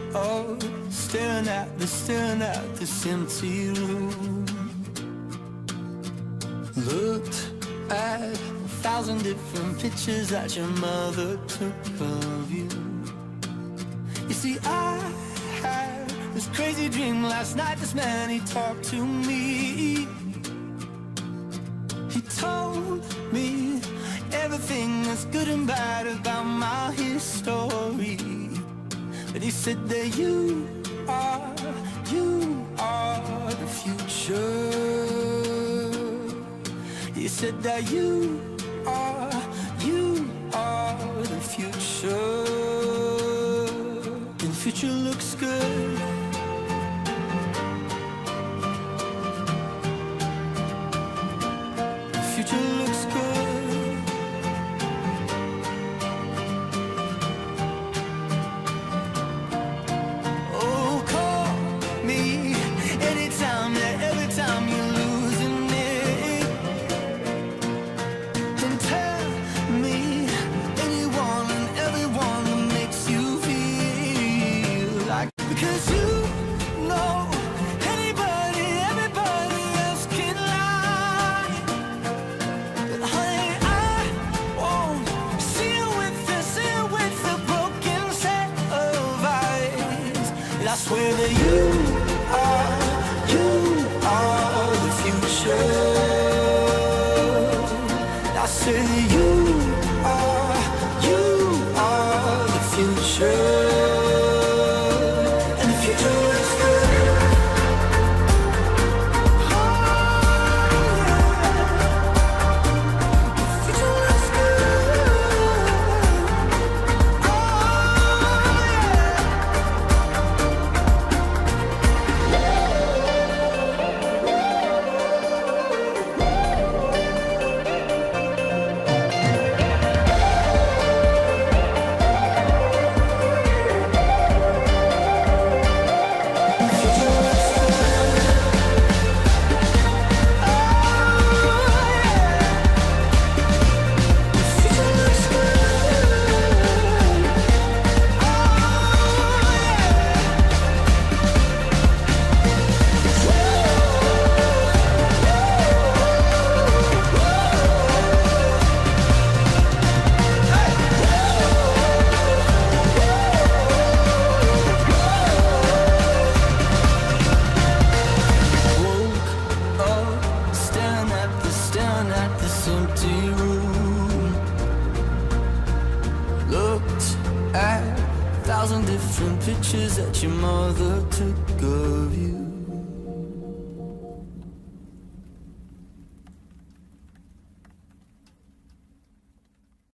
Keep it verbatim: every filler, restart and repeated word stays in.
up, staring at the, staring at this empty room. Looked at a thousand different pictures that your mother took of you. You see, I had this crazy dream last night. This man, he talked to me. He told me everything that's good and bad about my history. But he said that you are, you are the future. He said that you are, you are the future. And the future looks good. The future looks good. Oh, call me anytime, yeah, every time you're losing it. And tell me anyone and everyone that makes you feel like, because you know anybody, everybody else can lie. But honey, I won't see you with the, see you with a broken set of eyes. And I swear that you are, you are the future. I say that you are, you are the future. And the future looks good. Oh, yeah. The future looks good. Woke up, staring at the, staring at this empty room. Looked at a thousand different pictures that your mother took of you.